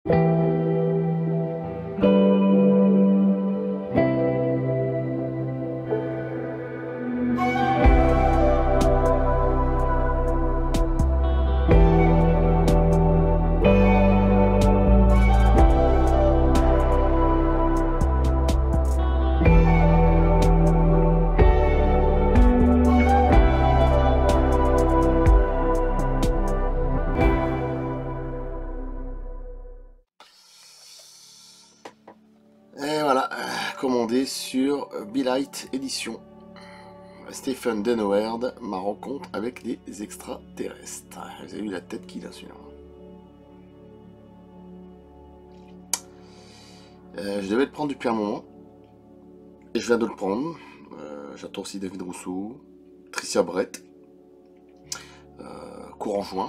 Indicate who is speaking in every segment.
Speaker 1: Et voilà, commandé sur Be-Light Édition. Stephen Denouard, ma rencontre avec les extraterrestres. Vous avez vu la tête qu'il a celui-là. Je devais le prendre depuis un moment. Et je viens de le prendre. J'attends aussi David Rousseau, Tricia Brett, courant juin.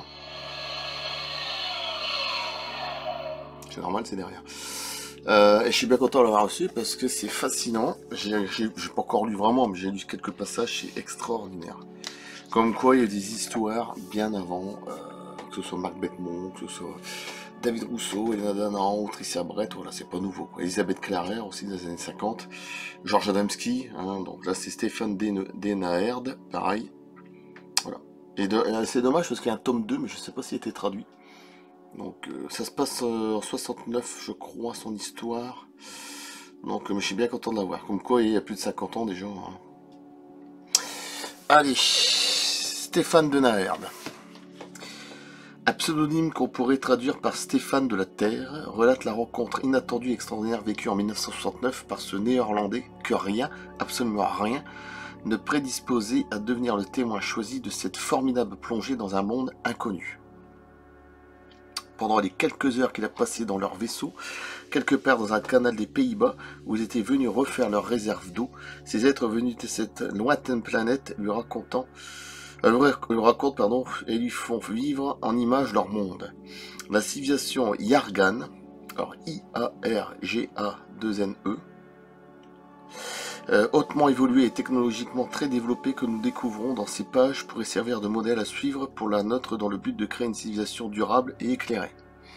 Speaker 1: C'est normal, c'est derrière. Et je suis bien content de l'avoir reçu parce que c'est fascinant. J'ai pas encore lu vraiment, mais j'ai lu quelques passages, c'est extraordinaire. Comme quoi il y a des histoires bien avant, que ce soit Marc Beckmont, que ce soit David Rousseau, Elena Danaan, Tricia Brett, voilà, c'est pas nouveau. Elisabeth Clarer aussi des années 50, Georges Adamski, hein, donc là c'est Stephen Denouard, pareil. Voilà. Et c'est dommage parce qu'il y a un tome 2, mais je sais pas s'il a été traduit. Donc ça se passe en 69, je crois, son histoire. Donc je suis bien content de l'avoir. Comme quoi, il y a plus de 50 ans déjà. Hein. Allez, Stéphane Denouard. Un pseudonyme qu'on pourrait traduire par Stéphane de la Terre relate la rencontre inattendue et extraordinaire vécue en 1969 par ce néerlandais que rien, absolument rien, ne prédisposait à devenir le témoin choisi de cette formidable plongée dans un monde inconnu. Pendant les quelques heures qu'il a passées dans leur vaisseau, quelque part dans un canal des Pays-Bas, où ils étaient venus refaire leur réserve d'eau, ces êtres venus de cette lointaine planète lui racontent et lui font vivre en image leur monde. La civilisation Yargan, alors I-A-R-G-A-2-N-E, hautement évoluée et technologiquement très développée que nous découvrons dans ces pages pourrait servir de modèle à suivre pour la nôtre dans le but de créer une civilisation durable et éclairée.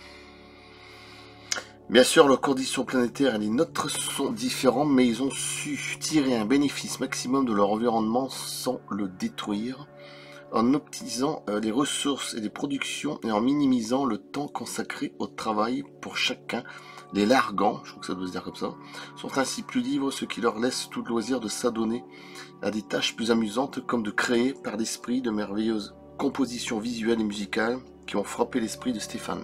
Speaker 1: Bien sûr, leurs conditions planétaires et les nôtres sont différentes, mais ils ont su tirer un bénéfice maximum de leur environnement sans le détruire, en optimisant les ressources et les productions et en minimisant le temps consacré au travail pour chacun. Les largans, je crois que ça doit se dire comme ça, sont ainsi plus libres, ce qui leur laisse tout le loisir de s'adonner à des tâches plus amusantes comme de créer par l'esprit de merveilleuses compositions visuelles et musicales qui ont frappé l'esprit de Stéphane.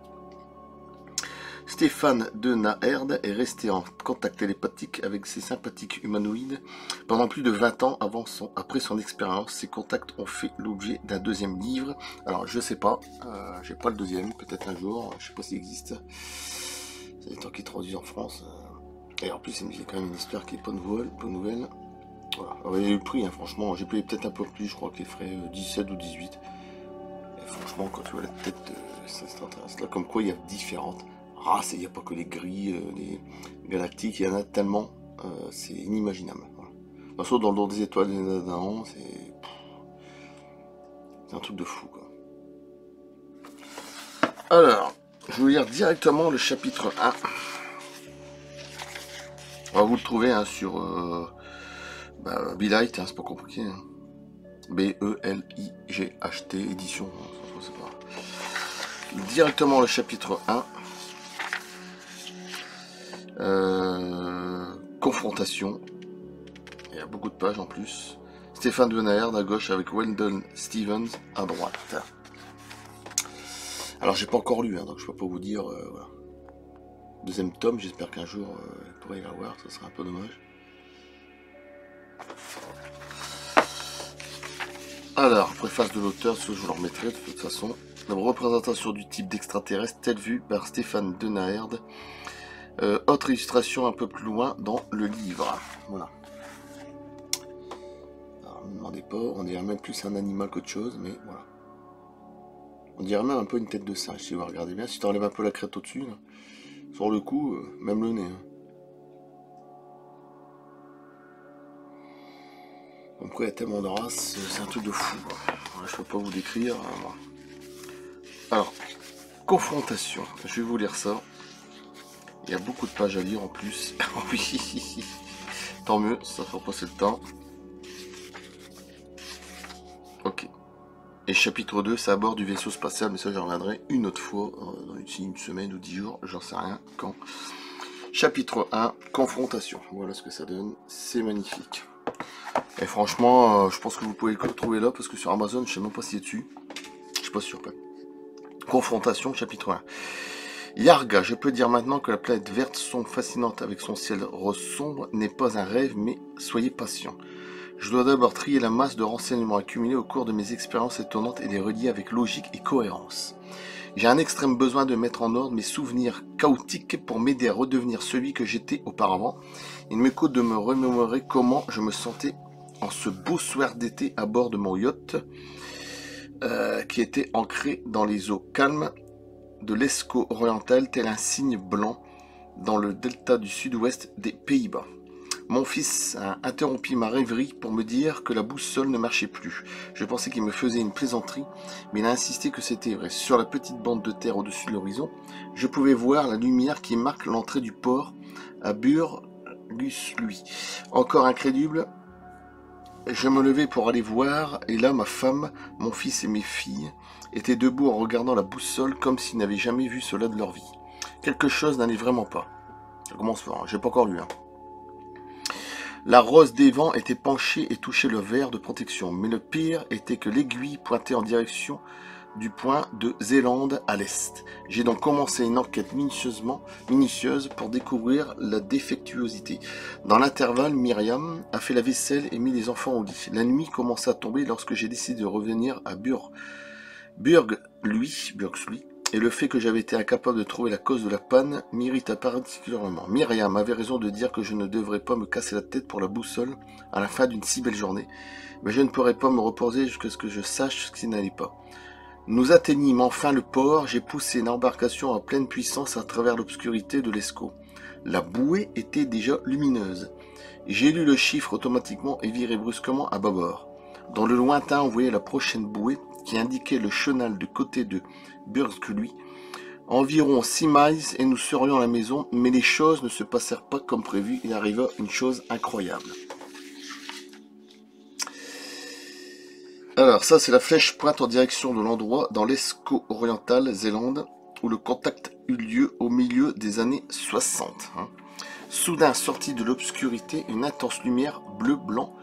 Speaker 1: Stéphane Denouard est resté en contact télépathique avec ces sympathiques humanoïdes pendant plus de 20 ans après son expérience. Ces contacts ont fait l'objet d'un deuxième livre. Alors je sais pas, j'ai pas le deuxième, peut-être un jour, je sais pas s'il existe. C'est des temps qui traduisent en France. Et en plus, il y a quand même une histoire qui est pas nouvelle. Voilà. Alors, il y a eu le prix, hein, franchement, j'ai payé peut-être un peu plus, je crois que les frais 17 ou 18. Et franchement, quand tu vois la tête de cet extraterrestre là, comme quoi il y a différentes races, il n'y a pas que les gris, les galactiques, il y en a tellement, c'est inimaginable. Voilà. Dans le dos des étoiles, c'est un truc de fou, quoi. Alors, je vais vous lire directement le chapitre 1. Vous le trouvez hein, sur Be-Light, hein, c'est pas compliqué. Hein. B-E-L-I-G-H-T, édition, je sais pas. Directement le chapitre 1. Confrontation. Il y a beaucoup de pages en plus. Stéphane Denouard à gauche avec Weldon Stevens à droite. Alors j'ai pas encore lu, hein, donc je peux pas vous dire. Voilà. Deuxième tome, j'espère qu'un jour il pourrait y avoir, ça serait un peu dommage. Alors, préface de l'auteur, ce que je vous le remettrai de toute façon. La représentation du type d'extraterrestre telle vue par Stéphane Denouard. Autre illustration un peu plus loin dans le livre. Voilà. Alors, ne me demandez pas, on dirait même plus un animal qu'autre chose, mais voilà. On dirait même un peu une tête de singe, si vous regardez bien. Si tu enlèves un peu la crête au-dessus, là, sur le coup, même le nez. Hein. Donc quoi, il y a tellement de races, c'est un truc de fou. Voilà, je peux pas vous décrire. Alors, Confrontation. Je vais vous lire ça. Il y a beaucoup de pages à lire en plus. Oui. Tant mieux, ça fera passer le temps. Ok. Et chapitre 2, c'est à bord du vaisseau spatial, mais ça j'en reviendrai une autre fois, dans une semaine ou 10 jours, j'en sais rien quand. Chapitre 1, confrontation. Voilà ce que ça donne, c'est magnifique. Et franchement, je pense que vous pouvez le trouver là, parce que sur Amazon, je sais même pas s'il est dessus. Je suis pas sûr. Confrontation, chapitre 1. Yarga, je peux dire maintenant que la planète verte sombre fascinante avec son ciel rose sombre n'est pas un rêve, mais soyez patient. Je dois d'abord trier la masse de renseignements accumulés au cours de mes expériences étonnantes et les relier avec logique et cohérence. J'ai un extrême besoin de mettre en ordre mes souvenirs chaotiques pour m'aider à redevenir celui que j'étais auparavant. Il me coûte de me remémorer comment je me sentais en ce beau soir d'été à bord de mon yacht qui était ancré dans les eaux calmes de l'Escaut oriental tel un cygne blanc dans le delta du sud-ouest des Pays-Bas. Mon fils a interrompu ma rêverie pour me dire que la boussole ne marchait plus. Je pensais qu'il me faisait une plaisanterie, mais il a insisté que c'était vrai. Sur la petite bande de terre au-dessus de l'horizon, je pouvais voir la lumière qui marque l'entrée du port à Burgus-Lui. Encore incrédule, je me levai pour aller voir, et là ma femme, mon fils et mes filles étaient debout en regardant la boussole comme s'ils n'avaient jamais vu cela de leur vie. Quelque chose n'allait vraiment pas. Ça commence fort, j'ai pas encore lu. La rose des vents était penchée et touchait le verre de protection, mais le pire était que l'aiguille pointait en direction du point de Zélande à l'est. J'ai donc commencé une enquête minutieuse pour découvrir la défectuosité. Dans l'intervalle, Myriam a fait la vaisselle et mis les enfants au lit. La nuit commença à tomber lorsque j'ai décidé de revenir à Burgus-Lui, et le fait que j'avais été incapable de trouver la cause de la panne m'irrita particulièrement. Myriam avait raison de dire que je ne devrais pas me casser la tête pour la boussole à la fin d'une si belle journée, mais je ne pourrais pas me reposer jusqu'à ce que je sache ce qui n'allait pas. Nous atteignîmes enfin le port, j'ai poussé l'embarcation à pleine puissance à travers l'obscurité de l'Escaut. La bouée était déjà lumineuse. J'ai lu le chiffre automatiquement et viré brusquement à bâbord. Dans le lointain, on voyait la prochaine bouée qui indiquait le chenal du côté de Burgus-Lui. Environ 6 miles et nous serions à la maison, mais les choses ne se passèrent pas comme prévu. Il arriva une chose incroyable. Alors ça, c'est la flèche pointe en direction de l'endroit dans l'Escaut oriental, Zélande, où le contact eut lieu au milieu des années 60. Soudain sortit de l'obscurité une intense lumière bleu-blanc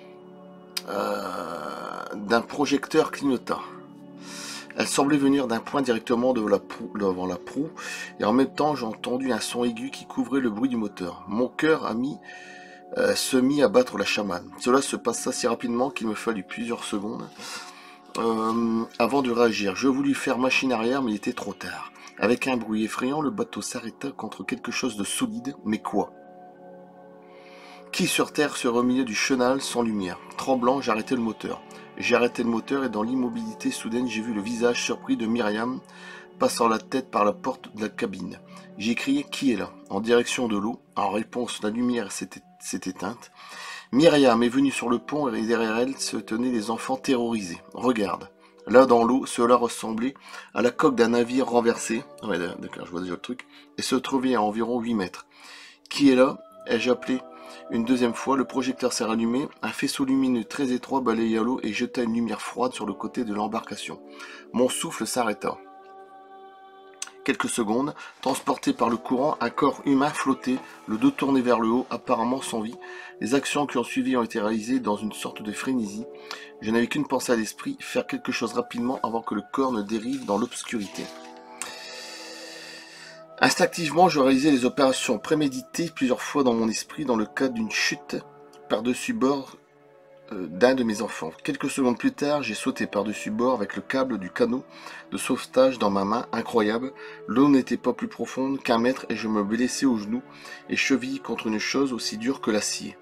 Speaker 1: d'un projecteur clignota. Elle semblait venir d'un point directement devant la proue, et en même temps j'ai entendu un son aigu qui couvrait le bruit du moteur. Mon cœur se mit à battre la chamade. Cela se passa si rapidement qu'il me fallut plusieurs secondes avant de réagir. Je voulus faire machine arrière, mais il était trop tard. Avec un bruit effrayant, le bateau s'arrêta contre quelque chose de solide, mais quoi ? Qui sur terre serait au milieu du chenal sans lumière ? Tremblant, j'arrêtai le moteur. J'ai arrêté le moteur et dans l'immobilité soudaine, j'ai vu le visage surpris de Myriam passant la tête par la porte de la cabine. J'ai crié « Qui est là ?» en direction de l'eau. En réponse, la lumière s'est éteinte. Myriam est venue sur le pont et derrière elle se tenaient les enfants terrorisés. Regarde. Là, dans l'eau, cela ressemblait à la coque d'un navire renversé. Ouais, d'accord, je vois déjà le truc. Et se trouvait à environ 8 mètres. Qui est là ? Ai-je appelé une deuxième fois, le projecteur s'est rallumé, un faisceau lumineux très étroit balaya l'eau et jeta une lumière froide sur le côté de l'embarcation. Mon souffle s'arrêta. Quelques secondes, transporté par le courant, un corps humain flottait, le dos tourné vers le haut, apparemment sans vie. Les actions qui ont suivi ont été réalisées dans une sorte de frénésie. Je n'avais qu'une pensée à l'esprit, faire quelque chose rapidement avant que le corps ne dérive dans l'obscurité. Instinctivement, je réalisais les opérations préméditées plusieurs fois dans mon esprit dans le cadre d'une chute par-dessus bord d'un de mes enfants. Quelques secondes plus tard, j'ai sauté par-dessus bord avec le câble du canot de sauvetage dans ma main. Incroyable, l'eau n'était pas plus profonde qu'1 mètre et je me blessais au genou et cheville contre une chose aussi dure que l'acier.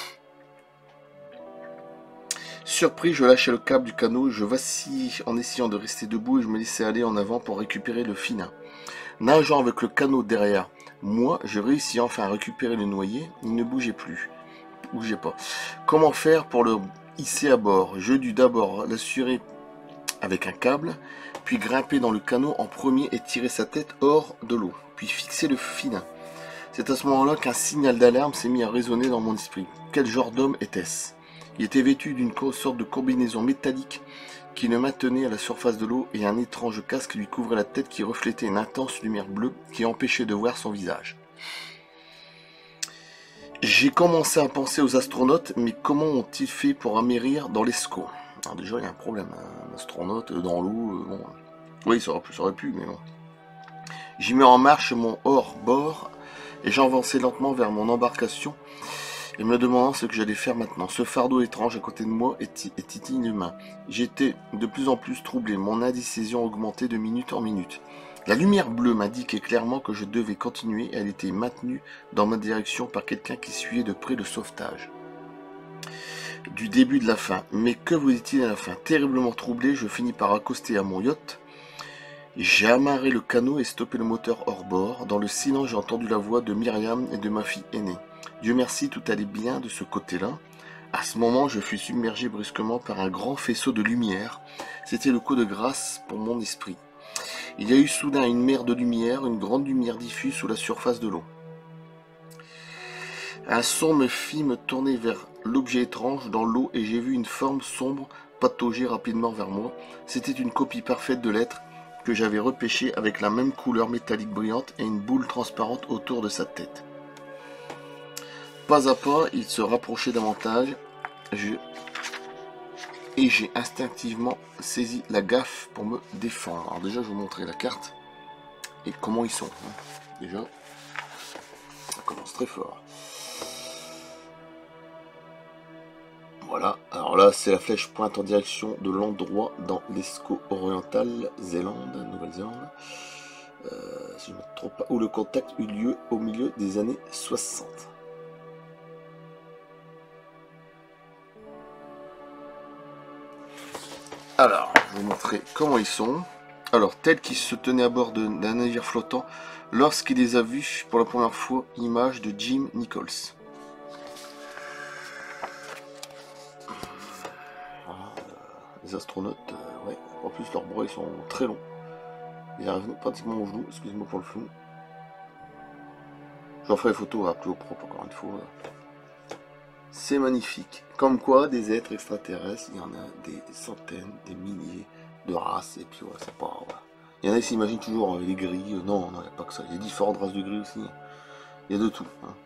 Speaker 1: Surpris, je lâchai le câble du canot, je vacillais en essayant de rester debout et je me laissais aller en avant pour récupérer le filin. Nageant avec le canot derrière moi, je réussis enfin à récupérer le noyé. Il ne bougeait pas. Comment faire pour le hisser à bord ? Je dus d'abord l'assurer avec un câble, puis grimper dans le canot en premier et tirer sa tête hors de l'eau, puis fixer le filin. C'est à ce moment-là qu'un signal d'alarme s'est mis à résonner dans mon esprit. Quel genre d'homme était-ce? Il était vêtu d'une sorte de combinaison métallique qui le maintenait à la surface de l'eau et un étrange casque lui couvrait la tête qui reflétait une intense lumière bleue qui empêchait de voir son visage. J'ai commencé à penser aux astronautes, mais comment ont-ils fait pour amérir dans l'Escaut? Alors déjà, il y a un problème, un astronaute dans l'eau, bon... Oui, ça aurait pu, mais bon. J'y mis en marche mon hors-bord, et j'avançais lentement vers mon embarcation, et me demandant ce que j'allais faire maintenant. Ce fardeau étrange à côté de moi était inhumain. J'étais de plus en plus troublé, mon indécision augmentait de minute en minute. La lumière bleue m'indiquait clairement que je devais continuer, elle était maintenue dans ma direction par quelqu'un qui suivait de près le sauvetage. Du début de la fin. Mais que voulait-il à la fin? Terriblement troublé, je finis par accoster à mon yacht. J'ai amarré le canot et stoppé le moteur hors bord. Dans le silence, j'ai entendu la voix de Myriam et de ma fille aînée. Dieu merci, tout allait bien de ce côté-là. À ce moment, je fus submergé brusquement par un grand faisceau de lumière. C'était le coup de grâce pour mon esprit. Il y a eu soudain une mer de lumière, une grande lumière diffuse sous la surface de l'eau. Un son me fit me tourner vers l'objet étrange dans l'eau et j'ai vu une forme sombre patauger rapidement vers moi. C'était une copie parfaite de l'être que j'avais repêché avec la même couleur métallique brillante et une boule transparente autour de sa tête. Pas à pas, il se rapprochait davantage et j'ai instinctivement saisi la gaffe pour me défendre. Alors déjà, je vais vous montrer la carte et comment ils sont. Déjà, ça commence très fort. Voilà, alors là, c'est la flèche pointe en direction de l'endroit dans l'Escaut oriental, Nouvelle-Zélande, si je ne me trompe pas, où le contact eut lieu au milieu des années 60. Alors, je vais vous montrer comment ils sont. Alors, tels qu'ils se tenaient à bord d'un navire flottant lorsqu'il les a vus pour la première fois, image de Jim Nichols. Les astronautes, ouais, en plus leurs bras ils sont très longs. Ils arrivent pratiquement au genou, excusez-moi pour le flou. J'en ferai les photos à plus au propre encore une fois. C'est magnifique. Comme quoi, des êtres extraterrestres, il y en a des centaines, des milliers de races, et puis ouais, c'est pas... Voilà. Il y en a qui s'imaginent toujours les gris, non, il n'y a pas que ça. Il y a différentes races de gris aussi. Il y a de tout. Hein.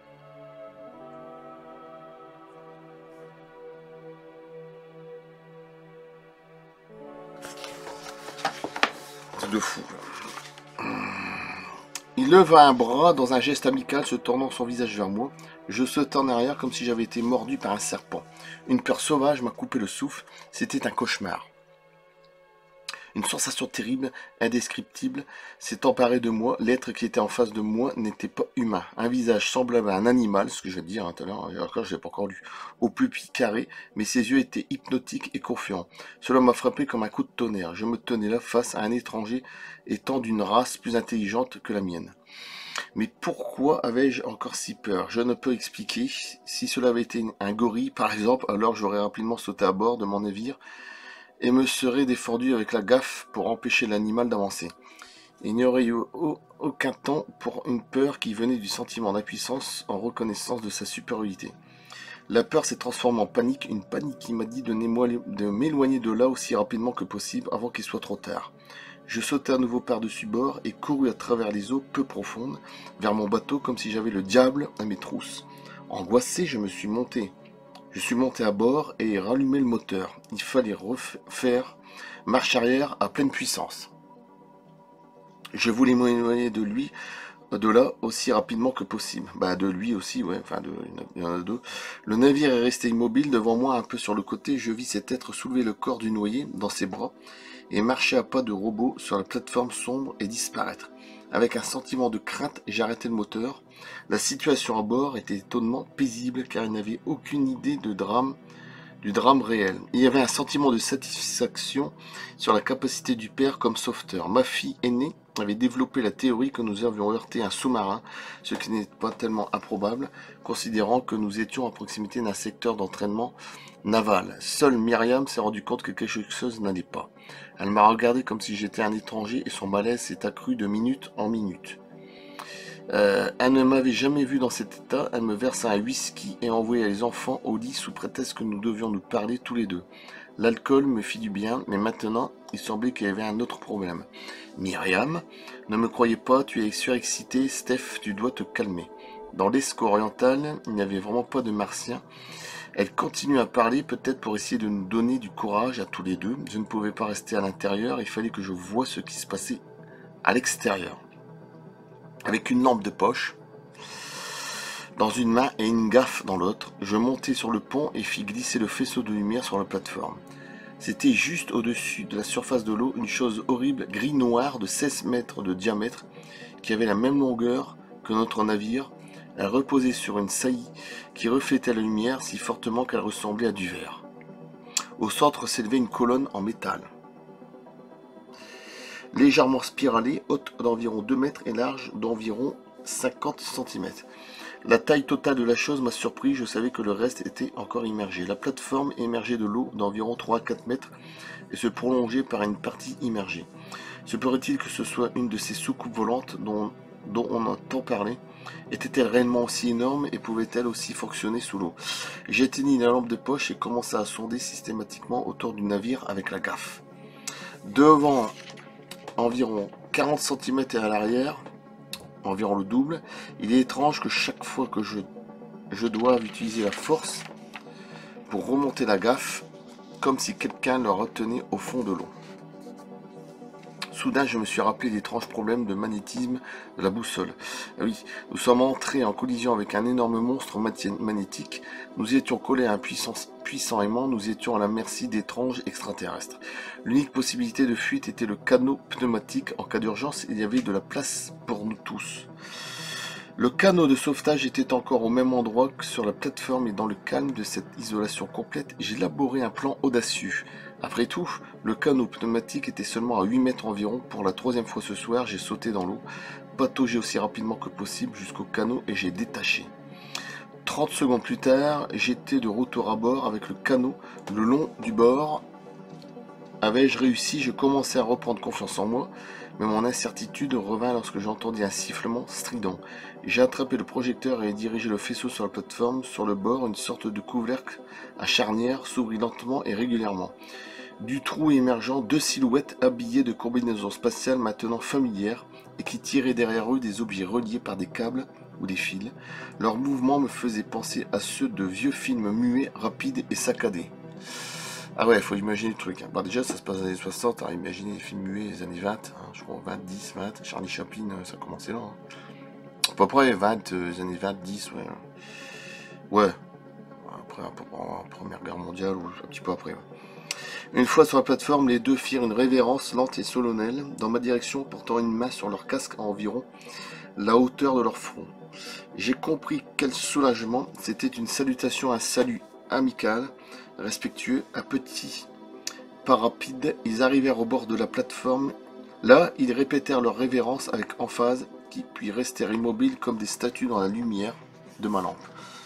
Speaker 1: C'est de fou. Il leva un bras dans un geste amical, se tournant son visage vers moi. Je sautai en arrière comme si j'avais été mordu par un serpent. Une peur sauvage m'a coupé le souffle. C'était un cauchemar. Une sensation terrible, indescriptible, s'est emparée de moi. L'être qui était en face de moi n'était pas humain. Un visage semblable à un animal, ce que je vais dire tout à l'heure, encore je l'ai pas encore lu, au plus carré, mais ses yeux étaient hypnotiques et confiants. Cela m'a frappé comme un coup de tonnerre. Je me tenais là face à un étranger étant d'une race plus intelligente que la mienne. Mais pourquoi avais-je encore si peur? Je ne peux expliquer. Si cela avait été un gorille, par exemple, alors j'aurais rapidement sauté à bord de mon navire et me serais défendu avec la gaffe pour empêcher l'animal d'avancer. Il n'y aurait eu aucun temps pour une peur qui venait du sentiment d'impuissance en reconnaissance de sa supériorité. La peur s'est transformée en panique, une panique qui m'a dit de m'éloigner de là aussi rapidement que possible avant qu'il soit trop tard. Je sautai à nouveau par-dessus bord et courus à travers les eaux peu profondes vers mon bateau comme si j'avais le diable à mes trousses. Angoissé, je suis monté à bord et rallumé le moteur. Il fallait refaire marche arrière à pleine puissance. Je voulais m'éloigner de là aussi rapidement que possible. De lui aussi, ouais, enfin, il y en a deux. Le navire est resté immobile devant moi un peu sur le côté. Je vis cet être soulever le corps du noyé dans ses bras et marcher à pas de robot sur la plateforme sombre et disparaître. Avec un sentiment de crainte, j'ai arrêté le moteur. La situation à bord était étonnamment paisible car il n'avait aucune idée du drame réel. Il y avait un sentiment de satisfaction sur la capacité du père comme sauveteur. Ma fille aînée avait développé la théorie que nous avions heurté un sous-marin, ce qui n'est pas tellement improbable, considérant que nous étions à proximité d'un secteur d'entraînement naval. Seule Myriam s'est rendu compte que quelque chose n'allait pas. Elle m'a regardé comme si j'étais un étranger et son malaise s'est accru de minute en minute. Elle ne m'avait jamais vu dans cet état, elle me versa un whisky et envoya les enfants au lit sous prétexte que nous devions nous parler tous les deux. L'alcool me fit du bien, mais maintenant, il semblait qu'il y avait un autre problème. Myriam, ne me croyez pas, tu es surexcité, Steph, tu dois te calmer. Dans l'Esco oriental, il n'y avait vraiment pas de martiens. Elle continue à parler, peut-être pour essayer de nous donner du courage à tous les deux. Je ne pouvais pas rester à l'intérieur, il fallait que je voie ce qui se passait à l'extérieur. Avec une lampe de poche dans une main et une gaffe dans l'autre, je montai sur le pont et fis glisser le faisceau de lumière sur la plateforme. C'était juste au-dessus de la surface de l'eau une chose horrible, gris-noir de 16 mètres de diamètre, qui avait la même longueur que notre navire. Elle reposait sur une saillie qui reflétait la lumière si fortement qu'elle ressemblait à du verre. Au centre s'élevait une colonne en métal, légèrement spiralée, haute d'environ 2 mètres et large d'environ 50 cm. La taille totale de la chose m'a surpris, je savais que le reste était encore immergé. La plateforme émergeait de l'eau d'environ 3 à 4 mètres et se prolongeait par une partie immergée. Se pourrait-il que ce soit une de ces soucoupes volantes dont on a tant parlé? Était-elle réellement aussi énorme et pouvait-elle aussi fonctionner sous l'eau? J'éteignis la lampe de poche et commença à sonder systématiquement autour du navire avec la gaffe. Devant, environ 40 cm et à l'arrière, environ le double, il est étrange que chaque fois que je doive utiliser la force pour remonter la gaffe, comme si quelqu'un le retenait au fond de l'eau. Soudain, je me suis rappelé d'étranges problèmes de magnétisme de la boussole. Oui, nous sommes entrés en collision avec un énorme monstre magnétique. Nous étions collés à un puissant aimant. Nous étions à la merci d'étranges extraterrestres. L'unique possibilité de fuite était le canot pneumatique. En cas d'urgence, il y avait de la place pour nous tous. Le canot de sauvetage était encore au même endroit que sur la plateforme et dans le calme de cette isolation complète, j'ai élaboré un plan audacieux. Après tout, le canot pneumatique était seulement à 8 mètres environ. Pour la 3e fois ce soir, j'ai sauté dans l'eau, pataugé aussi rapidement que possible jusqu'au canot et j'ai détaché. 30 secondes plus tard, j'étais de retour à bord avec le canot le long du bord. Avais-je réussi? Je commençais à reprendre confiance en moi, mais mon incertitude revint lorsque j'entendis un sifflement strident. J'ai attrapé le projecteur et dirigé le faisceau sur la plateforme. Sur le bord, une sorte de couvercle à charnière s'ouvrit lentement et régulièrement. Du trou émergeant, 2 silhouettes habillées de combinaisons spatiales maintenant familières et qui tiraient derrière eux des objets reliés par des câbles ou des fils. Leurs mouvements me faisaient penser à ceux de vieux films muets, rapides et saccadés. Ah ouais, il faut imaginer le truc. Bah déjà, ça se passe dans les années 60, hein, imaginez les films muets des années 20, hein, je crois 20, 10, 20. Charlie Chaplin, ça a commencé là. Hein. À peu près 20, les années 20, 10, ouais. Ouais, après la Première Guerre mondiale ou un petit peu après. Ouais. Une fois sur la plateforme, les deux firent une révérence lente et solennelle dans ma direction, portant une main sur leur casque à environ la hauteur de leur front. J'ai compris quel soulagement, c'était une salutation, un salut amical, respectueux, à petits pas rapides. Ils arrivèrent au bord de la plateforme. Là, ils répétèrent leur révérence avec emphase, puis restèrent immobiles comme des statues dans la lumière de ma lampe.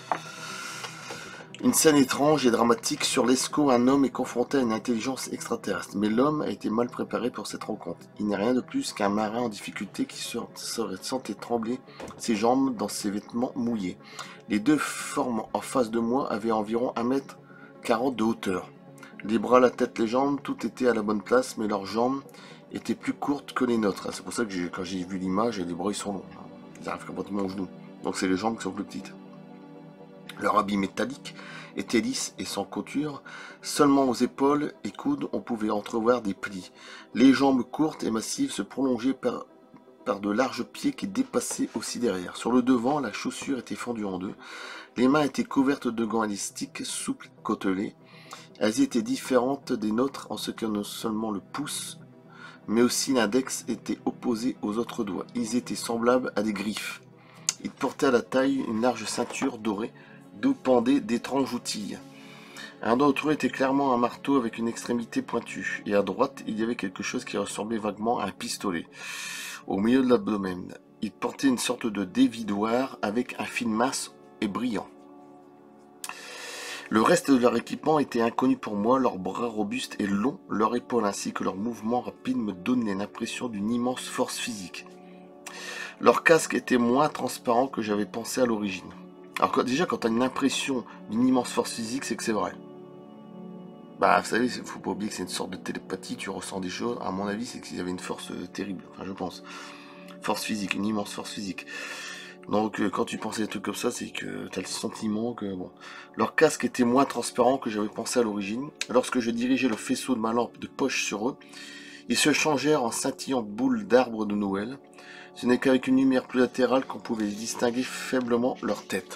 Speaker 1: Une scène étrange et dramatique. Sur l'Esco, un homme est confronté à une intelligence extraterrestre. Mais l'homme a été mal préparé pour cette rencontre. Il n'est rien de plus qu'un marin en difficulté qui sentait trembler ses jambes dans ses vêtements mouillés. Les deux formes en face de moi avaient environ 1,40 m de hauteur. Les bras, la tête, les jambes, tout était à la bonne place, mais leurs jambes étaient plus courtes que les nôtres. C'est pour ça que quand j'ai vu l'image, les bras ils sont longs. Ils arrivent complètement aux genoux. Donc c'est les jambes qui sont plus petites. Leur habit métallique était lisse et sans couture. Seulement aux épaules et coudes, on pouvait entrevoir des plis. Les jambes courtes et massives se prolongeaient par de larges pieds qui dépassaient aussi derrière. Sur le devant, la chaussure était fendue en deux. Les mains étaient couvertes de gants élastiques, souples, côtelés. Elles étaient différentes des nôtres en ce que non seulement le pouce, mais aussi l'index était opposé aux autres doigts. Ils étaient semblables à des griffes. Ils portaient à la taille une large ceinture dorée, d'où pendaient d'étranges outils. Un d'entre eux était clairement un marteau avec une extrémité pointue, et à droite, il y avait quelque chose qui ressemblait vaguement à un pistolet. Au milieu de l'abdomen, il portait une sorte de dévidoir avec un fil mince et brillant. Le reste de leur équipement était inconnu pour moi, leurs bras robustes et longs, leurs épaules ainsi que leurs mouvements rapides me donnaient l'impression d'une immense force physique. Leur casque était moins transparent que j'avais pensé à l'origine. Alors déjà, quand tu as une impression d'une immense force physique, c'est que c'est vrai. Bah, vous savez, faut pas oublier que c'est une sorte de télépathie, tu ressens des choses. À mon avis, c'est qu'ils avaient une force terrible, enfin je pense. Force physique, une immense force physique. Donc quand tu penses à des trucs comme ça, c'est que tu as le sentiment que, bon... Leur casque était moins transparent que j'avais pensé à l'origine. Lorsque je dirigeais le faisceau de ma lampe de poche sur eux, ils se changèrent en scintillantes boules d'arbres de Noël. Ce n'est qu'avec une lumière plus latérale qu'on pouvait distinguer faiblement leur tête.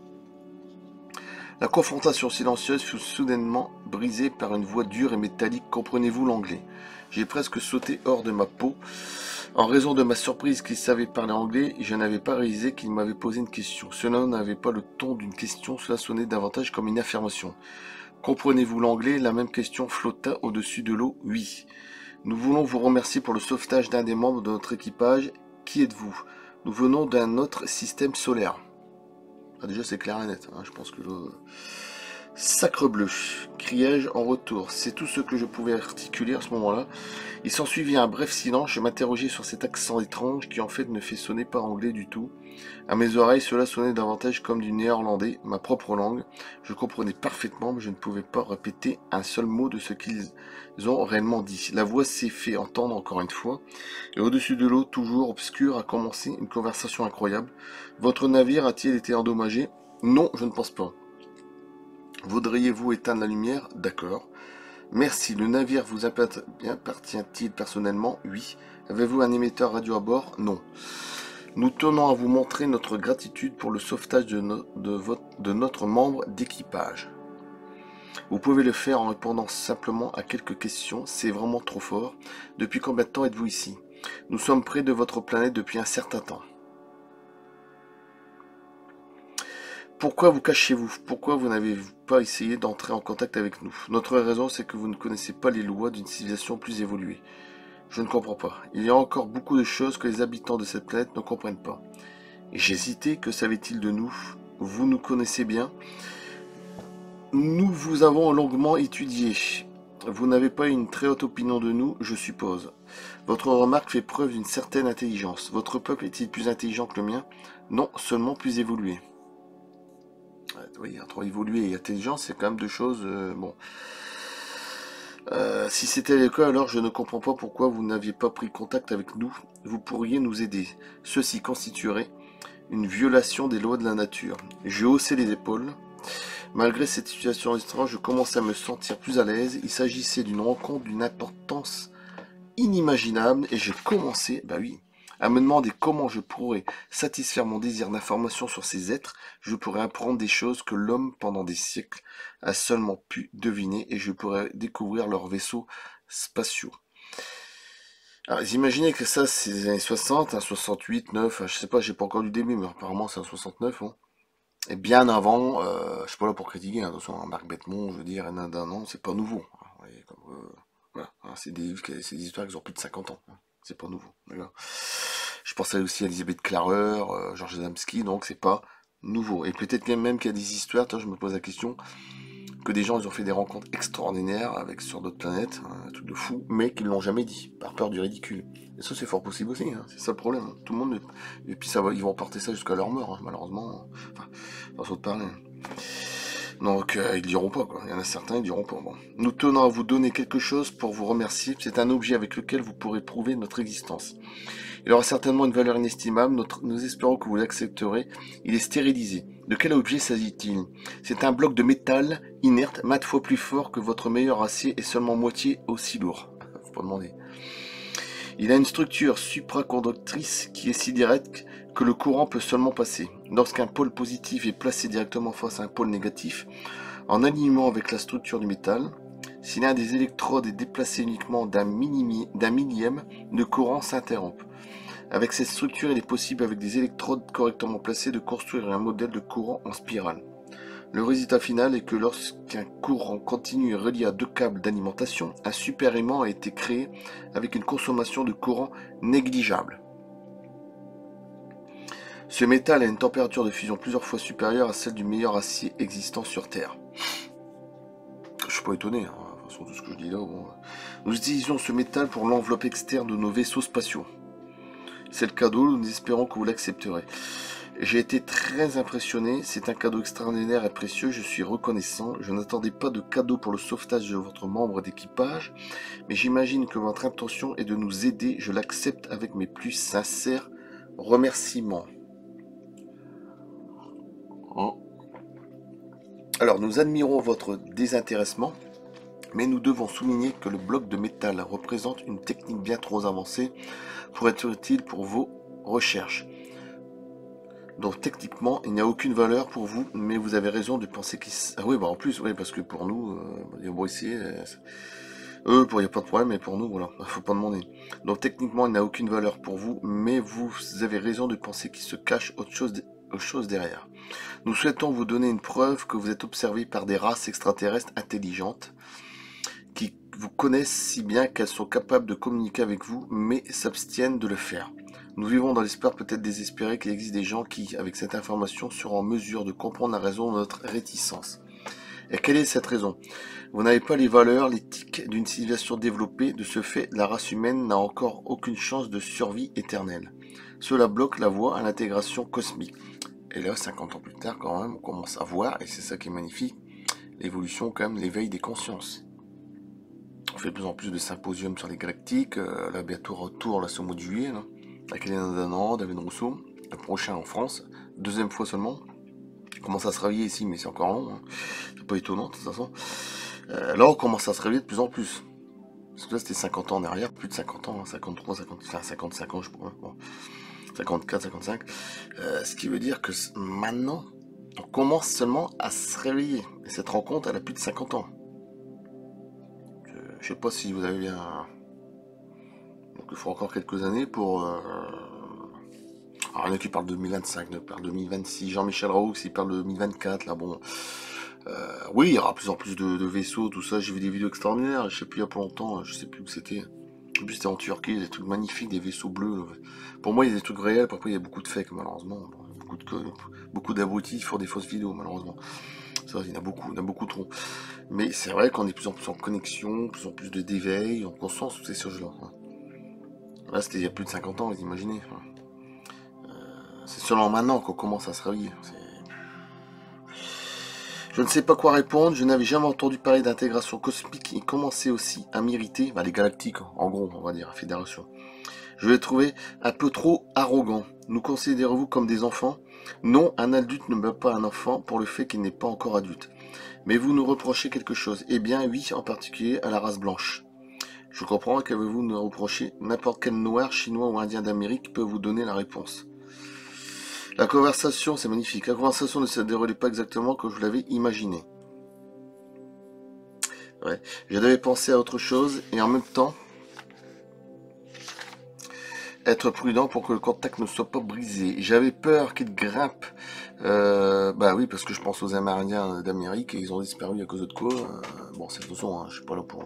Speaker 1: La confrontation silencieuse fut soudainement brisée par une voix dure et métallique. Comprenez-vous l'anglais? J'ai presque sauté hors de ma peau. En raison de ma surprise qu'il savait parler anglais, je n'avais pas réalisé qu'il m'avait posé une question. Cela n'avait pas le ton d'une question, cela sonnait davantage comme une affirmation. Comprenez-vous l'anglais? La même question flotta au-dessus de l'eau. Oui. Nous voulons vous remercier pour le sauvetage d'un des membres de notre équipage. Qui êtes-vous? Nous venons d'un autre système solaire. Ah, déjà c'est clair et net, hein, je pense que... Sacrebleu, criai-je en retour. C'est tout ce que je pouvais articuler à ce moment-là. Il s'ensuivit un bref silence. Je m'interrogeais sur cet accent étrange qui en fait ne fait sonner pas anglais du tout. À mes oreilles, cela sonnait davantage comme du néerlandais, ma propre langue. Je comprenais parfaitement, mais je ne pouvais pas répéter un seul mot de ce qu'ils ont réellement dit. La voix s'est fait entendre encore une fois, et au-dessus de l'eau, toujours obscure, a commencé une conversation incroyable. Votre navire a-t-il été endommagé? Non, je ne pense pas. Voudriez-vous éteindre la lumière? D'accord. Merci, le navire vous appartient-il personnellement? Oui. Avez-vous un émetteur radio à bord? Non. Nous tenons à vous montrer notre gratitude pour le sauvetage de notre membre d'équipage. Vous pouvez le faire en répondant simplement à quelques questions, c'est vraiment trop fort. Depuis combien de temps êtes-vous ici? Nous sommes près de votre planète depuis un certain temps. Pourquoi vous cachez-vous? Pourquoi vous n'avez pas essayé d'entrer en contact avec nous? Notre raison, c'est que vous ne connaissez pas les lois d'une civilisation plus évoluée. Je ne comprends pas. Il y a encore beaucoup de choses que les habitants de cette planète ne comprennent pas. Et j'hésitais, que savait-il de nous? Vous nous connaissez bien. Nous vous avons longuement étudié. Vous n'avez pas une très haute opinion de nous, je suppose. Votre remarque fait preuve d'une certaine intelligence. Votre peuple est-il plus intelligent que le mien? Non, seulement plus évolué. Oui, entre évolué et intelligent, c'est quand même deux choses... bon. Si c'était le cas, alors je ne comprends pas pourquoi vous n'aviez pas pris contact avec nous. Vous pourriez nous aider. Ceci constituerait une violation des lois de la nature. J'ai haussé les épaules. Malgré cette situation étrange, je commençais à me sentir plus à l'aise. Il s'agissait d'une rencontre d'une importance inimaginable et j'ai commencé, bah oui, à me demander comment je pourrais satisfaire mon désir d'information sur ces êtres. Je pourrais apprendre des choses que l'homme, pendant des siècles, a seulement pu deviner et je pourrais découvrir leurs vaisseaux spatiaux. Alors, vous imaginez que ça, c'est les années 60, hein, 68, 9, je sais pas, j'ai pas encore lu le début, mais apparemment c'est en 69, hein. Et bien avant, je suis pas là pour critiquer, hein, attention, hein, Marc Bettemont, je veux dire, non, c'est pas nouveau. Hein, vous voyez, voilà, hein, c'est des histoires qui ont plus de 50 ans, hein, c'est pas nouveau, d'accord. Je pensais aussi à Elisabeth Clarer, Georges Adamski, donc c'est pas nouveau. Et peut-être même qu'il y a des histoires, je me pose la question, que des gens ils ont fait des rencontres extraordinaires avec sur d'autres planètes, hein, un truc de fou, mais qu'ils l'ont jamais dit, par peur du ridicule. Et ça c'est fort possible aussi, hein, c'est ça le problème. Hein. Tout le monde, et puis ça va, ils vont porter ça jusqu'à leur mort, hein, malheureusement. Enfin, façon de parler. Donc ils diront pas quoi. Il y en a certains ils diront pas. Bon. Nous tenons à vous donner quelque chose pour vous remercier. C'est un objet avec lequel vous pourrez prouver notre existence. Il aura certainement une valeur inestimable, nous espérons que vous l'accepterez. Il est stérilisé. De quel objet s'agit-il? C'est un bloc de métal inerte, maintes fois plus fort que votre meilleur acier et seulement moitié aussi lourd. Faut pas demander. Il a une structure supraconductrice qui est si directe que le courant peut seulement passer. Lorsqu'un pôle positif est placé directement face à un pôle négatif, en alignement avec la structure du métal, si l'un des électrodes est déplacé uniquement d'un millième, le courant s'interrompt. Avec cette structure, il est possible, avec des électrodes correctement placées, de construire un modèle de courant en spirale. Le résultat final est que lorsqu'un courant continu est relié à deux câbles d'alimentation, un super aimant a été créé avec une consommation de courant négligeable. Ce métal a une température de fusion plusieurs fois supérieure à celle du meilleur acier existant sur Terre. suis pas étonné, hein. De toute façon, tout ce que je dis là, bon. Nous utilisons ce métal pour l'enveloppe externe de nos vaisseaux spatiaux. C'est le cadeau, nous espérons que vous l'accepterez. J'ai été très impressionné, c'est un cadeau extraordinaire et précieux, je suis reconnaissant. Je n'attendais pas de cadeau pour le sauvetage de votre membre d'équipage, mais j'imagine que votre intention est de nous aider, je l'accepte avec mes plus sincères remerciements. Alors, nous admirons votre désintéressement, mais nous devons souligner que le bloc de métal représente une technique bien trop avancée pour être utile pour vos recherches. Donc techniquement, il n'y a aucune valeur pour vous, mais vous avez raison de penser qu'il... Ah oui, bah en plus, oui, parce que pour nous, bon, ici, il n'y a pas de problème, mais pour nous, voilà, faut pas demander. Donc techniquement, il n'a aucune valeur pour vous, mais vous avez raison de penser qu'il se cache autre chose derrière. Nous souhaitons vous donner une preuve que vous êtes observé par des races extraterrestres intelligentes, qui vous connaissent si bien qu'elles sont capables de communiquer avec vous, mais s'abstiennent de le faire. Nous vivons dans l'espoir peut-être désespéré qu'il existe des gens qui, avec cette information, seront en mesure de comprendre la raison de notre réticence. Et quelle est cette raison? Vous n'avez pas les valeurs, l'éthique d'une civilisation développée. De ce fait, la race humaine n'a encore aucune chance de survie éternelle. Cela bloque la voie à l'intégration cosmique. Et là, 50 ans plus tard, quand même, on commence à voir, et c'est ça qui est magnifique, l'évolution, quand même, l'éveil des consciences. On fait de plus en plus de symposiums sur les galactiques, là, bientôt retour, là, ce mois de juillet, là. Avec Hélène Danan, David Rousseau, le prochain en France, deuxième fois seulement. On commence à se réveiller ici, mais c'est encore long, hein. C'est pas étonnant de toute façon. Là on commence à se réveiller de plus en plus. Parce que là c'était 50 ans derrière, plus de 50 ans, hein, 53, 50, enfin 55 ans je crois, bon. 54, 55. Ce qui veut dire que maintenant, on commence seulement à se réveiller. Et cette rencontre, elle a plus de 50 ans. Je sais pas si vous avez bien... Donc il faut encore quelques années pour... Alors, il y en a qui parlent de 2025, d'autres parlent de 2026. Jean-Michel Raoult, il parle de 2024, là, bon. Oui, il y aura de plus en plus de vaisseaux, tout ça. J'ai vu des vidéos extraordinaires, je sais plus, il y a pas longtemps, je sais plus où c'était. En plus, c'était en Turquie, des trucs magnifiques, des vaisseaux bleus. Pour moi, il y a des trucs réels, parfois, il y a beaucoup de fakes, malheureusement. Beaucoup d'abrutis font des fausses vidéos, malheureusement. Ça, il y en a beaucoup trop. Mais c'est vrai qu'on est de plus en plus en connexion, de plus en plus d'éveil, en conscience, tout ces choses-là. Là, c'était il y a plus de 50 ans, vous imaginez. C'est seulement maintenant qu'on commence à se réveiller. Je ne sais pas quoi répondre, je n'avais jamais entendu parler d'intégration cosmique et commençait aussi à m'irriter, les galactiques, en gros, on va dire, la fédération. Je l'ai trouvé un peu trop arrogant. Nous considérez-vous comme des enfants? Non, un adulte ne bat pas un enfant pour le fait qu'il n'est pas encore adulte. Mais vous nous reprochez quelque chose. Eh bien, oui, en particulier à la race blanche. Je comprends, qu'avez-vous nous reprocher? N'importe quel noir, chinois ou indien d'Amérique peut vous donner la réponse. La conversation, c'est magnifique. La conversation ne se déroulait pas exactement comme je l'avais imaginé. Ouais. Je devais penser à autre chose et en même temps être prudent pour que le contact ne soit pas brisé. J'avais peur qu'il grimpe. Bah oui, parce que je pense aux Amérindiens d'Amérique et ils ont disparu à cause de quoi. Bon, c'est de toute façon, je suis pas là pour...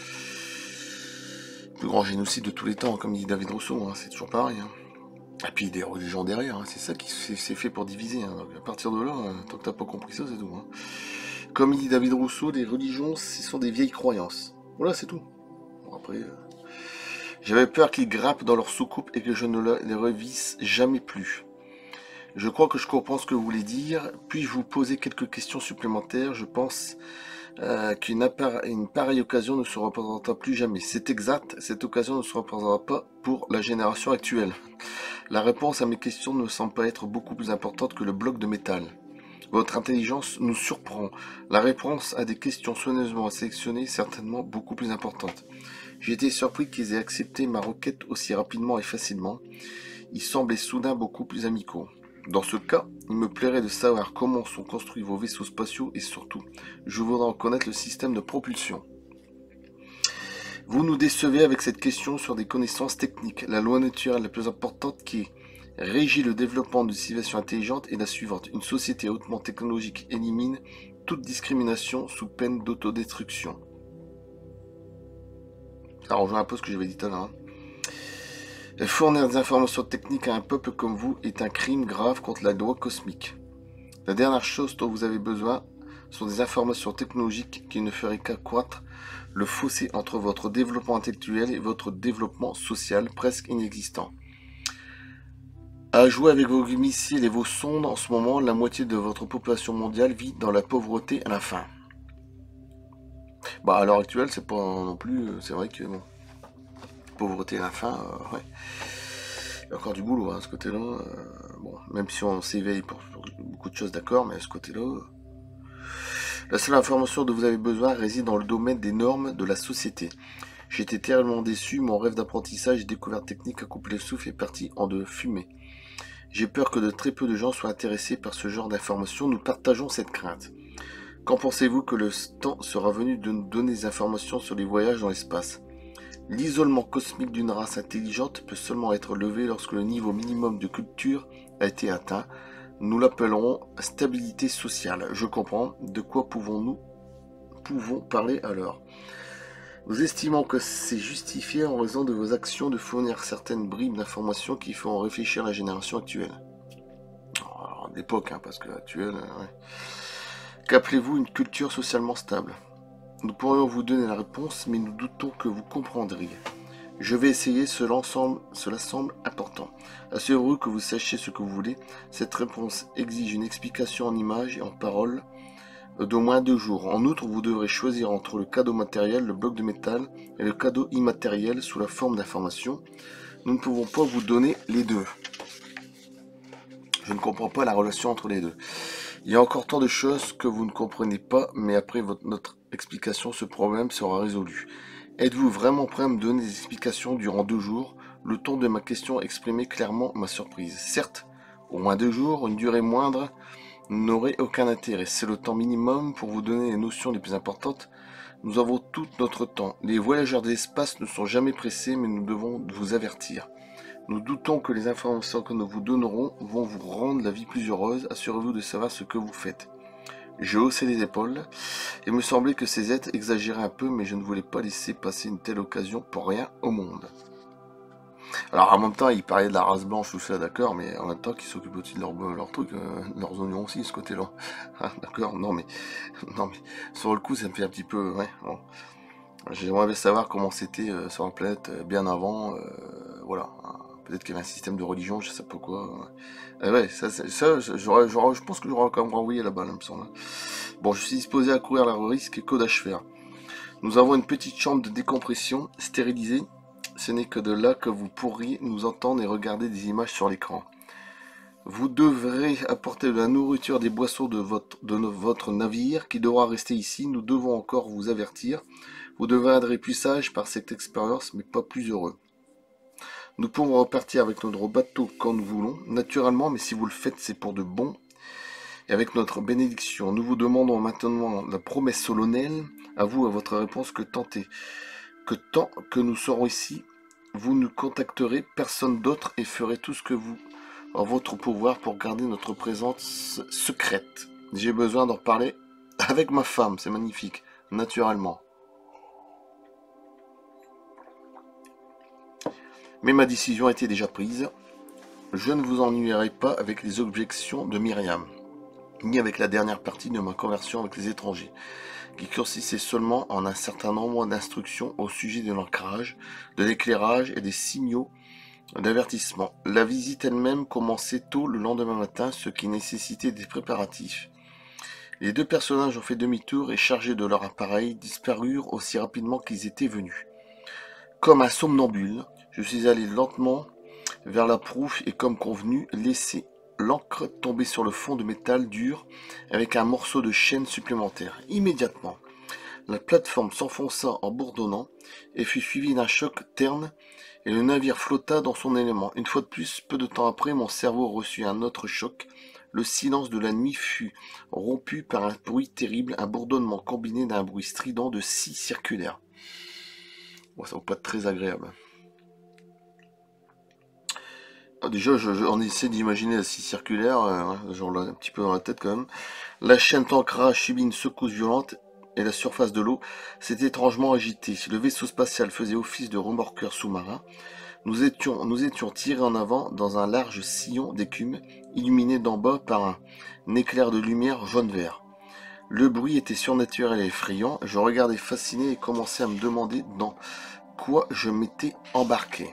Speaker 1: le plus grand génocide de tous les temps, comme dit David Rousseau, c'est toujours pareil. Et puis des religions derrière, c'est ça qui c'est fait pour diviser. Donc à partir de là, tant que t'as pas compris ça, c'est tout. Comme dit David Rousseau, les religions, ce sont des vieilles croyances. Voilà, c'est tout. Bon, après, j'avais peur qu'ils grimpent dans leur soucoupe et que je ne les revisse jamais plus. Je crois que je comprends ce que vous voulez dire. Puis-je vous poser quelques questions supplémentaires? Je pense qu'une pareille occasion ne se représentera plus jamais. C'est exact, cette occasion ne se représentera pas pour la génération actuelle. La réponse à mes questions ne semble pas être beaucoup plus importante que le bloc de métal. Votre intelligence nous surprend. La réponse à des questions soigneusement sélectionnées est certainement beaucoup plus importante. J'ai été surpris qu'ils aient accepté ma requête aussi rapidement et facilement. Ils semblaient soudain beaucoup plus amicaux. Dans ce cas, il me plairait de savoir comment sont construits vos vaisseaux spatiaux et surtout, je voudrais en connaître le système de propulsion. Vous nous décevez avec cette question sur des connaissances techniques. La loi naturelle la plus importante qui régit le développement d'une civilisation intelligente est la suivante. Une société hautement technologique élimine toute discrimination sous peine d'autodestruction. Ça rejoint un peu ce que j'avais dit tout à l'heure. Fournir des informations techniques à un peuple comme vous est un crime grave contre la loi cosmique. La dernière chose dont vous avez besoin sont des informations technologiques qui ne feraient qu'accroître le fossé entre votre développement intellectuel et votre développement social, presque inexistant. À jouer avec vos missiles et vos sondes, en ce moment, la moitié de votre population mondiale vit dans la pauvreté et la faim. Bah, à l'heure actuelle, c'est pas non plus. C'est vrai que bon, pauvreté et la faim, ouais. Il y a encore du boulot à ce côté-là. Bon, même si on s'éveille pour beaucoup de choses, d'accord, mais à ce côté-là. La seule information dont vous avez besoin réside dans le domaine des normes de la société. J'ai été terriblement déçu, mon rêve d'apprentissage et découverte technique à couper le souffle est parti en de fumée. J'ai peur que de très peu de gens soient intéressés par ce genre d'informations, nous partageons cette crainte. Quand pensez-vous que le temps sera venu de nous donner des informations sur les voyages dans l'espace? L'isolement cosmique d'une race intelligente peut seulement être levé lorsque le niveau minimum de culture a été atteint. Nous l'appellerons stabilité sociale. Je comprends. De quoi pouvons parler alors? Nous estimons que c'est justifié en raison de vos actions de fournir certaines bribes d'informations qui font réfléchir la génération actuelle. Alors, d'époque, hein, parce que actuelle, ouais. Qu'appelez-vous une culture socialement stable? Nous pourrions vous donner la réponse, mais nous doutons que vous comprendriez. Je vais essayer, cela semble important. Assurez-vous que vous sachiez ce que vous voulez. Cette réponse exige une explication en images et en paroles d'au moins 2 jours. En outre, vous devrez choisir entre le cadeau matériel, le bloc de métal, et le cadeau immatériel sous la forme d'informations. Nous ne pouvons pas vous donner les deux. Je ne comprends pas la relation entre les deux. Il y a encore tant de choses que vous ne comprenez pas, mais après notre explication, ce problème sera résolu. Êtes-vous vraiment prêt à me donner des explications durant 2 jours? Le ton de ma question exprimait clairement ma surprise. Certes, au moins 2 jours, une durée moindre n'aurait aucun intérêt. C'est le temps minimum pour vous donner les notions les plus importantes. Nous avons tout notre temps. Les voyageurs de l'espace ne sont jamais pressés, mais nous devons vous avertir. Nous doutons que les informations que nous vous donnerons vont vous rendre la vie plus heureuse. Assurez-vous de savoir ce que vous faites. J'ai haussé les épaules. Il me semblait que ces êtres exagéraient un peu, mais je ne voulais pas laisser passer une telle occasion pour rien au monde. Alors en même temps, il parlait de la race blanche, tout ça, d'accord, mais en même temps, qu'ils s'occupent aussi de leur truc, de leurs oignons aussi, ce côté-là. Ah, d'accord, non mais, sur le coup, ça me fait un petit peu, ouais, bon. J'aimerais bien savoir comment c'était sur la planète bien avant, voilà. Peut-être qu'il y avait un système de religion, je sais pas quoi. Ouais, je pense que j'aurais quand même renvoyé la balle, il me semble. Bon, je suis disposé à courir le risque que d'achèver. Nous avons une petite chambre de décompression stérilisée. Ce n'est que de là que vous pourriez nous entendre et regarder des images sur l'écran. Vous devrez apporter de la nourriture, des boissons de votre navire qui devra rester ici. Nous devons encore vous avertir. Vous deviendrez plus sage par cette expérience, mais pas plus heureux. Nous pouvons repartir avec notre bateau quand nous voulons, naturellement, mais si vous le faites, c'est pour de bon. Et avec notre bénédiction, nous vous demandons maintenant la promesse solennelle, à vous, à votre réponse, que tant que nous serons ici, vous nous contacterez, personne d'autre, et ferez tout ce que vous en votre pouvoir pour garder notre présence secrète. J'ai besoin d'en parler avec ma femme, c'est magnifique, naturellement. Mais ma décision était déjà prise. Je ne vous ennuierai pas avec les objections de Myriam, ni avec la dernière partie de ma conversion avec les étrangers, qui consistait seulement en un certain nombre d'instructions au sujet de l'ancrage, de l'éclairage et des signaux d'avertissement. La visite elle-même commençait tôt le lendemain matin, ce qui nécessitait des préparatifs. Les 2 personnages ont fait demi-tour et, chargés de leur appareil, disparurent aussi rapidement qu'ils étaient venus. Comme un somnambule, je suis allé lentement vers la proue et, comme convenu, laissé l'ancre tomber sur le fond de métal dur avec un morceau de chaîne supplémentaire. Immédiatement, la plateforme s'enfonça en bourdonnant et fut suivie d'un choc terne et le navire flotta dans son élément. Une fois de plus, peu de temps après, mon cerveau reçut un autre choc. Le silence de la nuit fut rompu par un bruit terrible, un bourdonnement combiné d'un bruit strident de scie circulaire. Bon, ça va pas être très agréable. Déjà, on essaie d'imaginer la scie circulaire, genre un petit peu dans la tête quand même. La chaîne d'ancrage subit une secousse violente et la surface de l'eau s'est étrangement agitée. Le vaisseau spatial faisait office de remorqueur sous-marin. Nous étions tirés en avant dans un large sillon d'écume, illuminé d'en bas par un éclair de lumière jaune-vert. Le bruit était surnaturel et effrayant. Je regardais fasciné et commençais à me demander dans quoi je m'étais embarqué.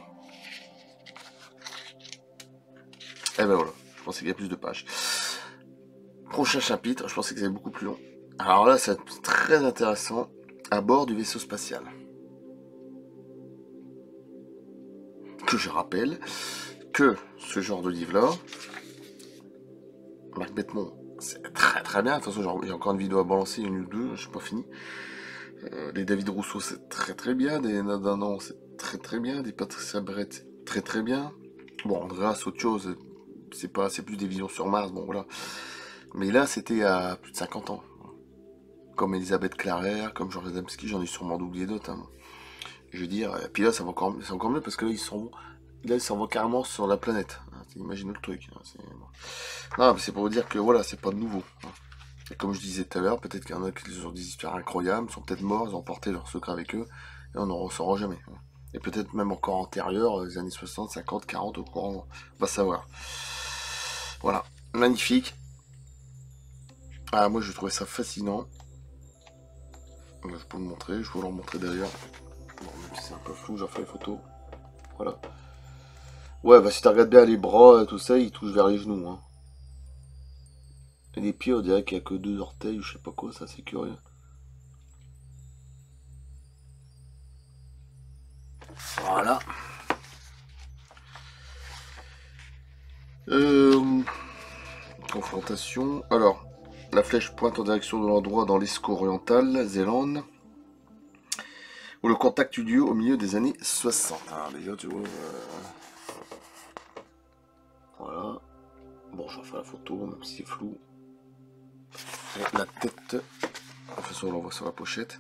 Speaker 1: Et ben voilà, je pensais qu'il y a plus de pages. Prochain chapitre, je pensais que c'était beaucoup plus long. Alors là, c'est très intéressant. À bord du vaisseau spatial. Que je rappelle que ce genre de livre-là, Marc Bettmont, c'est très très bien. De toute façon, j'ai encore une vidéo à balancer, une ou deux, je n'ai pas fini. Les David Rousseau, c'est très très bien. Des Nadanon, c'est très très bien. Des Patricia Brett, c'est très très bien. Bon, Andreas, autre chose, c'est plus des visions sur Mars, bon voilà. Mais là, c'était à plus de 50 ans. Comme Elisabeth Clarer, comme Georges Adamski, j'en ai sûrement oublié d'autres. Hein. Je veux dire, et puis là, c'est encore mieux parce que là, ils s'en vont carrément sur la planète. Hein, imagine le truc. Hein, non, mais c'est pour vous dire que voilà, c'est pas nouveau. Hein. Et comme je disais tout à l'heure, peut-être qu'il y en a qui ont des histoires incroyables, sont peut-être morts, ils ont emporté leurs secrets avec eux, et on n'en saura jamais. Hein. Et peut-être même encore antérieurs, les années 60, 50, 40, au courant, on va savoir. Voilà, magnifique. Ah, moi je trouvais ça fascinant. Je peux vous le montrer, je vais vous le remontrer d'ailleurs. Bon, même si c'est un peu flou, j'en fais les photos. Voilà. Ouais, bah si tu regardes bien les bras, tout ça, ils touchent vers les genoux. Hein. Et les pieds, on dirait qu'il n'y a que deux orteils ou je sais pas quoi, ça c'est curieux. Voilà. Confrontation. Alors, la flèche pointe en direction de l'endroit dans l'Escaut oriental, Zélande, où le contact eut lieu au milieu des années 60. Ah, déjà, tu vois. Voilà. Bon, je refais la photo, même si c'est flou. Et la tête. De toute façon, on l'envoie sur la pochette.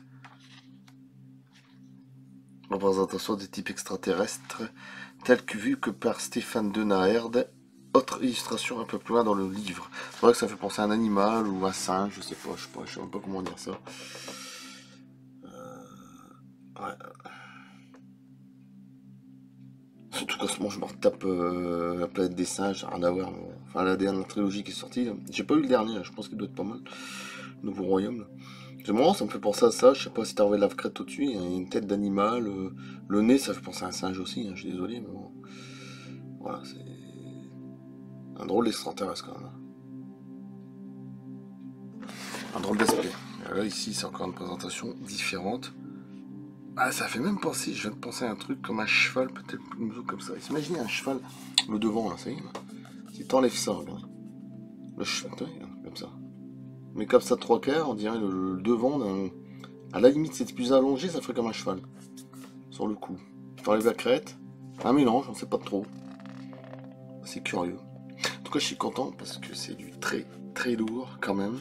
Speaker 1: Représentation des types extraterrestres, tels que vu que par Stéphane Denaerde. Autre illustration un peu plus loin dans le livre. C'est vrai que ça fait penser à un animal ou un singe, je sais même pas comment dire ça. Ouais. Surtout qu'en ce moment je me retape la planète des singes, rien à voir. Enfin la dernière trilogie qui est sortie. J'ai pas eu le dernier, je pense qu'il doit être pas mal. Nouveau Royaume. Là. C'est moment, ça me fait penser à ça, je sais pas si t'as enlevé la crête au-dessus, il y a une tête d'animal, le nez ça fait penser à un singe aussi, hein, je suis désolé, mais bon. Voilà, c'est un drôle d'extraterrestre quand même. Un drôle d'aspect. Là ici c'est encore une présentation différente. Ah, ça fait même penser, je viens de penser à un truc comme un cheval, peut-être comme ça. Imaginez un cheval, le devant là, ça y est. Si t'enlèves ça, regarde. Le cheval, comme ça. Mais comme ça, trois quarts, on dirait le devant d'un. À la limite, c'est plus allongé, ça ferait comme un cheval. Sur le coup. T'enlèves la crête, un mélange, on sait pas trop. C'est curieux. En tout cas, je suis content parce que c'est du très très lourd quand même.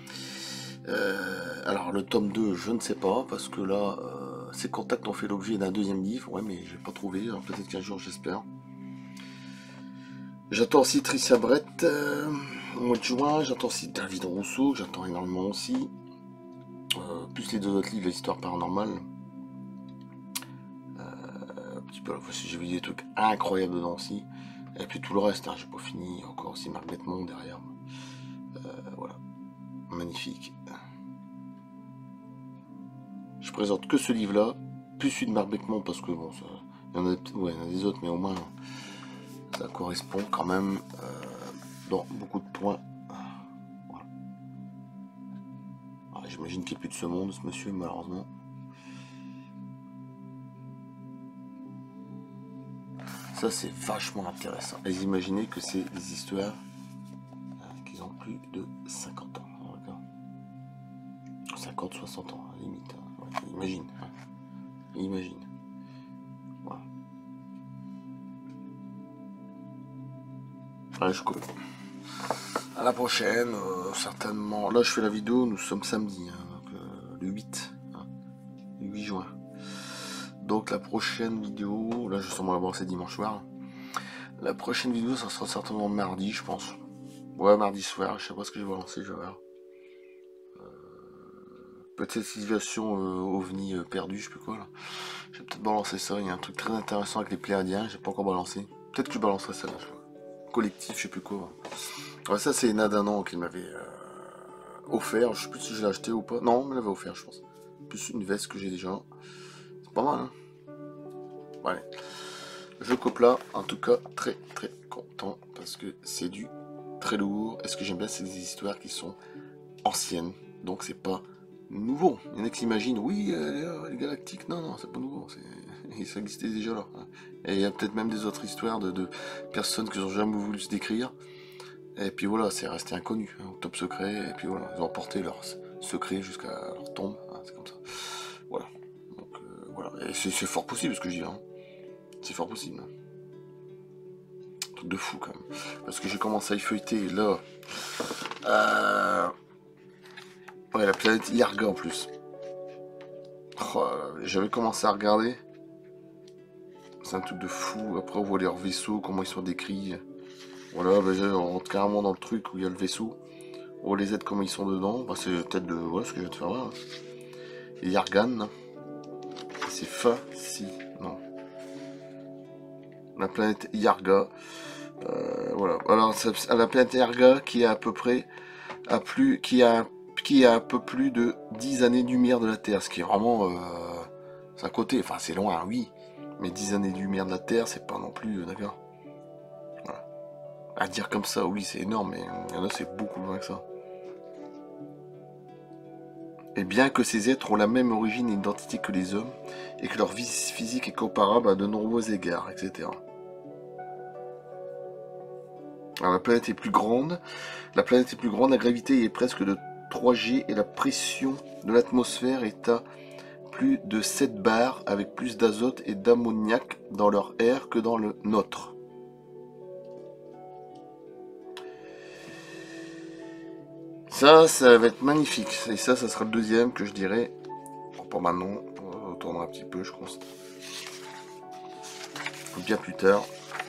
Speaker 1: Alors, le tome 2, je ne sais pas, parce que là. Ces contacts ont fait l'objet d'un deuxième livre, ouais, mais je vais pas trouvé, alors peut-être qu'un jour j'espère. J'attends aussi Tricia Brett au mois de juin, j'attends aussi David Rousseau, j'attends énormément aussi. Plus les deux autres livres, l'histoire paranormale. Un petit peu, j'ai vu des trucs incroyables dedans aussi. Et puis tout le reste, hein, j'ai pas fini, encore aussi Marc Bettmont derrière. Voilà, magnifique. Je présente que ce livre-là, plus celui de Marc Bettmont, parce que bon, il y en a des autres, mais au moins ça correspond quand même dans beaucoup de points. Voilà. J'imagine qu'il n'y a plus de ce monde, ce monsieur, malheureusement. Ça, c'est vachement intéressant. Et imaginez que c'est des histoires qui ont plus de 50 ans. 50, 60 ans, à la limite. Ouais, imagine. Hein. Imagine. Voilà. Allez, je coupe. À la prochaine, certainement. Là, je fais la vidéo, nous sommes samedi, hein, donc, le 8. Hein, le 8 juin. Donc, la prochaine vidéo, là, justement, d'abord, c'est dimanche soir. La prochaine vidéo, ça sera certainement mardi, je pense. Ouais, mardi soir, je sais pas ce que je vais lancer, je vais voir. Peut-être situation ovni perdu, je sais plus quoi là. Je vais peut-être balancer ça, il y a un truc très intéressant avec les Pléiadiens, j'ai pas encore balancé. Peut-être que je balancerai ça là, je vois. Collectif, je sais plus quoi. Ouais, ça c'est Nadanon qui m'avait offert, je sais plus si je l'ai acheté ou pas. Non, on me l'avait offert, je pense. Plus une veste que j'ai déjà. C'est pas mal, hein. Ouais. Je coupe là, en tout cas, très très content parce que c'est du très lourd. Et ce que j'aime bien, c'est des histoires qui sont anciennes. Donc c'est pas nouveau. Il y en a qui s'imaginent, oui, les galactiques, non, non, c'est pas nouveau. Ça existait déjà là. Et il y a peut-être même des autres histoires de personnes qui n'ont jamais voulu se décrire. Et puis voilà, c'est resté inconnu, hein, top secret. Et puis voilà, ils ont porté leur secret jusqu'à leur tombe. Hein, c'est comme ça. Voilà. Donc voilà. Et c'est fort possible ce que je dis. Hein. C'est fort possible. Hein. Truc de fou quand même. Parce que j'ai commencé à y feuilleter là. Ouais, la planète Yarga en plus. Oh, j'avais commencé à regarder. C'est un truc de fou. Après, on voit leurs vaisseaux, comment ils sont décrits. Voilà, ben, on rentre carrément dans le truc où il y a le vaisseau. On voit les aides, comment ils sont dedans. Bah, c'est peut-être de. Voilà ce que je viens de faire là. Et Yargan. C'est fascinant. La planète Yarga. Voilà. Alors, la planète Yarga qui est à peu près. Qui a un peu plus de 10 années-lumière de la Terre. Ce qui est vraiment. C'est à côté. Enfin, c'est loin, oui. Mais 10 années-lumière de la Terre, c'est pas non plus. D'accord. Voilà. À dire comme ça, oui, c'est énorme, mais il y en a, c'est beaucoup moins que ça. Et bien que ces êtres ont la même origine et identité que les hommes, et que leur vie physique est comparable à de nombreux égards, etc. Alors, la planète est plus grande, la gravité est presque de 3G et la pression de l'atmosphère est à plus de 7 bars avec plus d'azote et d'ammoniac dans leur air que dans le nôtre. Ça va être magnifique. Et ça sera le deuxième que je dirais. Bon, pas maintenant, on retournera un petit peu, je pense. Bien plus tard.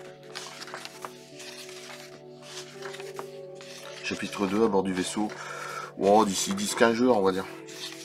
Speaker 1: Chapitre 2 à bord du vaisseau. Wow, d'ici 10-15 jours, on va dire.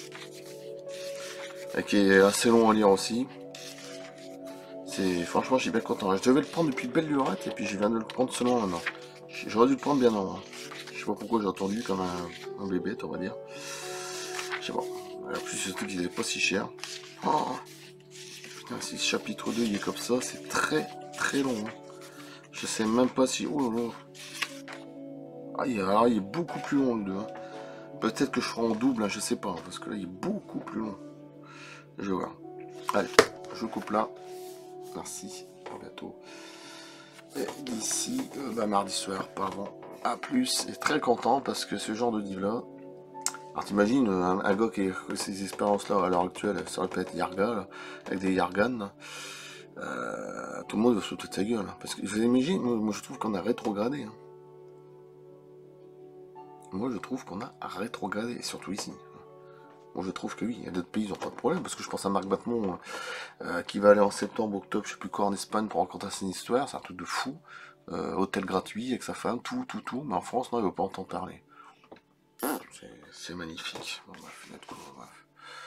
Speaker 1: Et qui est assez long à lire aussi. Franchement, je suis bien content. Je devais le prendre depuis belle lurette et puis je viens de le prendre seulement maintenant. J'aurais dû le prendre bien avant. Je sais pas pourquoi j'ai attendu comme un bébé, on va dire. Je sais pas. En plus, surtout qu'il n'est pas si cher. Oh. Putain, si ce chapitre 2 il est comme ça, c'est très très long. Hein. Je sais même pas si. Oh là là. Ah, il est beaucoup plus long le 2. Hein. Peut-être que je ferai en double, hein, je sais pas. Parce que là, il est beaucoup plus long. Je vais voir. Allez, je coupe là. Merci. À bientôt. Et d'ici mardi soir, pas avant. A plus. Et très content parce que ce genre de livre là. Alors t'imagines un gars qui a ces expériences là à l'heure actuelle sur la planète Yarga, là, avec des Yargan. Tout le monde va se foutre de sa gueule. Hein, parce que vous imaginez, moi je trouve qu'on a rétrogradé. Hein. Moi je trouve qu'on a rétrogradé, et surtout ici. Moi je trouve que oui, il y a d'autres pays, ils n'ont pas de problème, parce que je pense à Marc Batmont qui va aller en septembre, octobre, je sais plus quoi, en Espagne pour rencontrer son histoire, c'est un truc de fou. Hôtel gratuit avec sa femme, tout, mais en France, non, il ne veut pas entendre parler. C'est magnifique. Bon, bref, bref.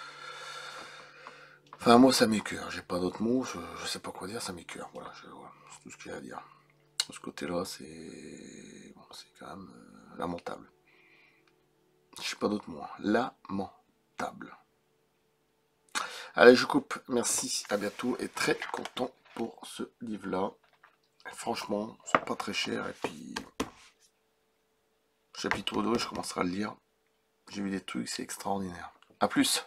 Speaker 1: Enfin, moi ça m'écœure, j'ai pas d'autres mots, je sais pas quoi dire, ça m'écœure. Voilà, c'est tout ce qu'il y a à dire. De ce côté-là, c'est bon, c'est quand même lamentable. Je sais pas d'autres mots. Lamentable. Allez, je coupe. Merci, à bientôt. Et très content pour ce livre-là. Franchement, c'est pas très cher. Et puis, chapitre 2, je commencerai à le lire. J'ai vu des trucs, c'est extraordinaire. A plus.